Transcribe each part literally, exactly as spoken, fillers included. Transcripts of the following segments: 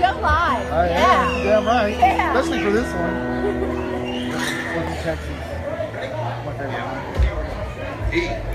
go live. I yeah. am. Damn right. Yeah. Especially for this one. Fucking Texas. My favorite one.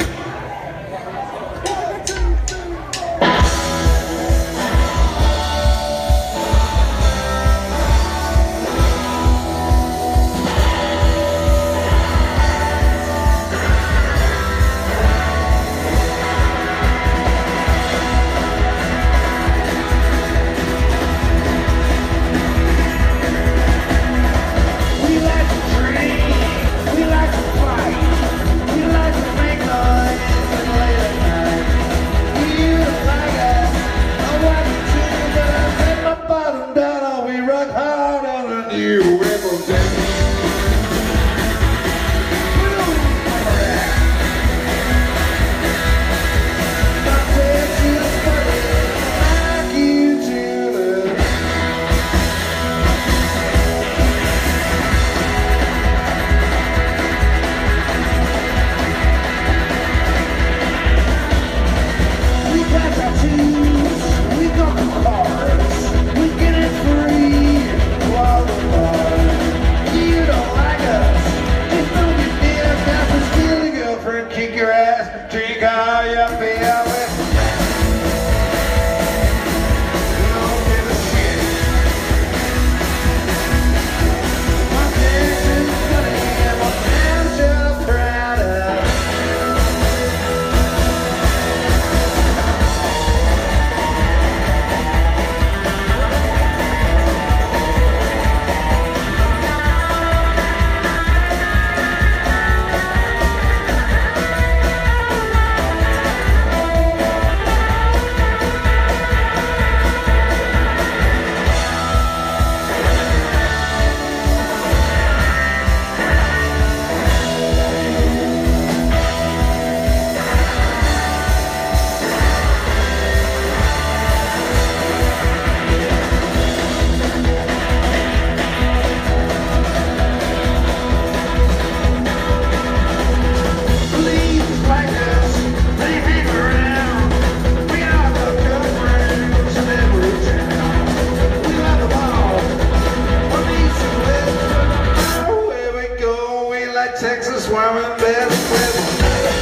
Texas women best with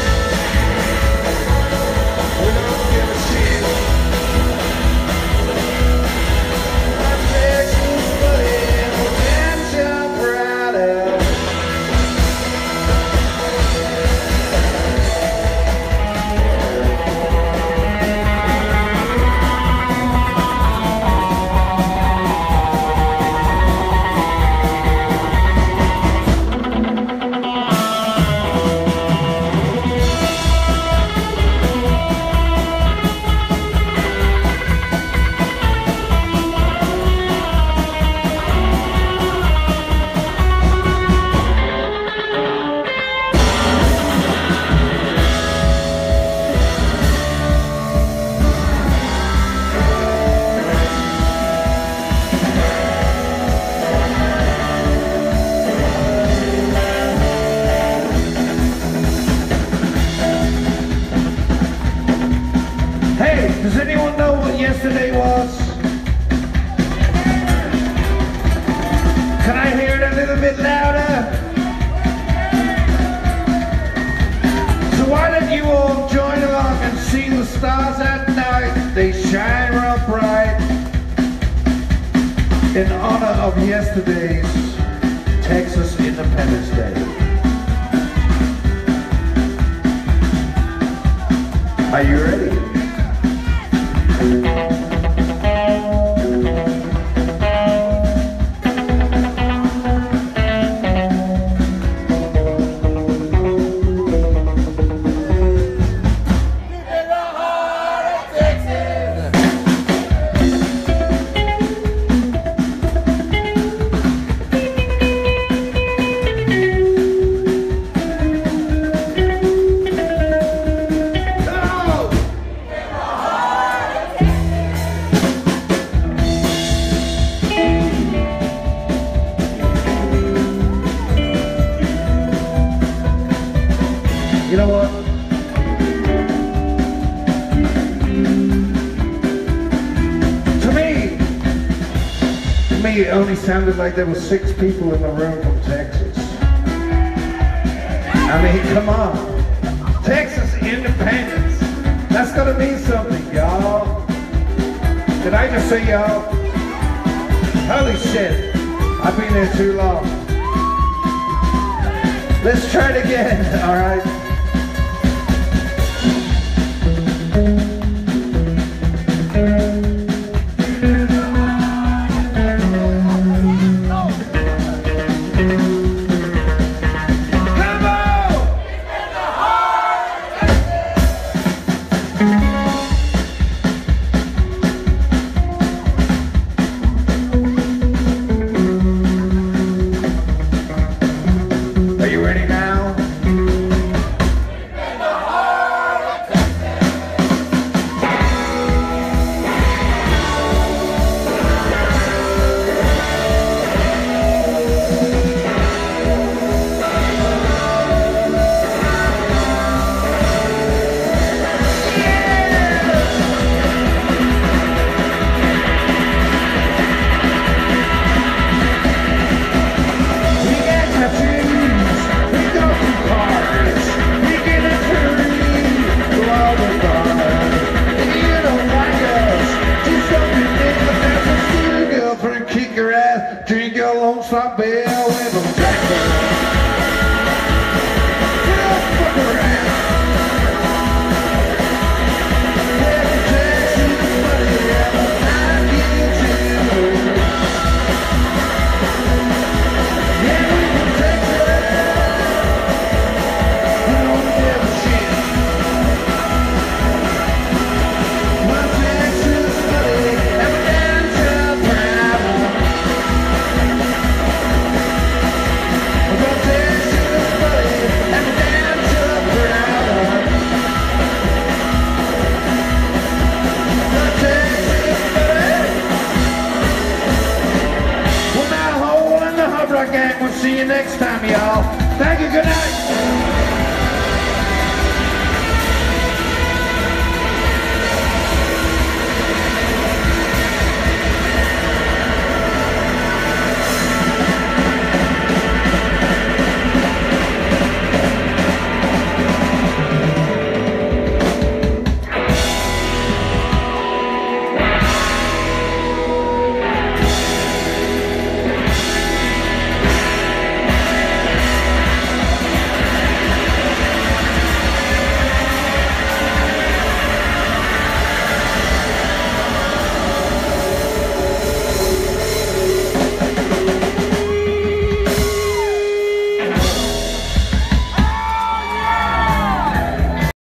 we don't give a shit. I'm Texas, buddy, we'll dance you right out. Does anyone know what yesterday was? Can I hear it a little bit louder? So why don't you all join along and see the stars at night? They shine real bright in honor of yesterday's Texas Independence Day. Are you ready? me, it only sounded like there were six people in the room from Texas. I mean, come on. Texas independence. That's gonna mean something, y'all. Did I just say y'all? Holy shit. I've been there too long. Let's try it again, all right? See you next time, y'all. Thank you. Good night.